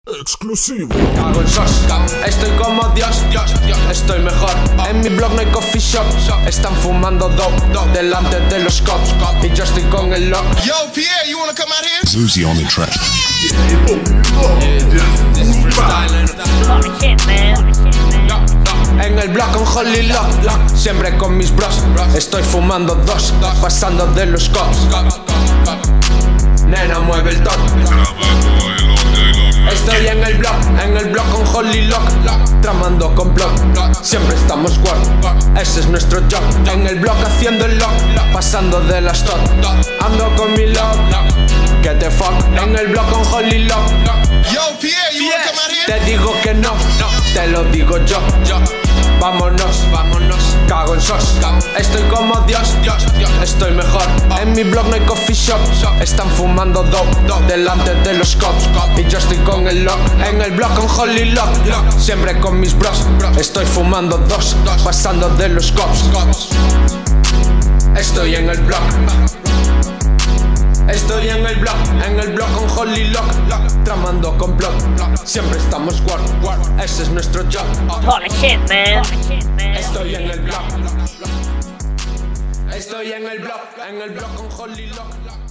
Exclusivo. Cago en sos, estoy como Dios, estoy mejor. En mi blog no hay coffee shop, están fumando dope delante de los cops y yo estoy con el lock. Yo, Pierre, you wanna come out here? Zuzi on the track. En el block con Holy Lock, siempre con mis bros. Estoy fumando dos, pasando de los cops. Nena, mueve el top. Estoy en el block con Holy Lock, tramando complot, siempre estamos squad, ese es nuestro job. En el block haciendo el lock, pasando de las top. Ando con mi lock, get the fuck. En el block con Holy Lock. Yo, Pierre, you wanna come out here? Te digo que no, te lo digo yo. Vámonos, cago en sos. Estoy como Dios, estoy mejor. En mi blog no hay coffee shop, están fumando dope delante de los cops y yo estoy con el lock. En el blog con Holy Lock, siempre con mis bros. Estoy fumando dos, pasando de los cops. Estoy en el block. Estoy en el block con Holy Lock, tramando complot, siempre estamos squad, ese es nuestro job. Holy shit, man. Estoy en el block. Estoy en el block con Holy Lock.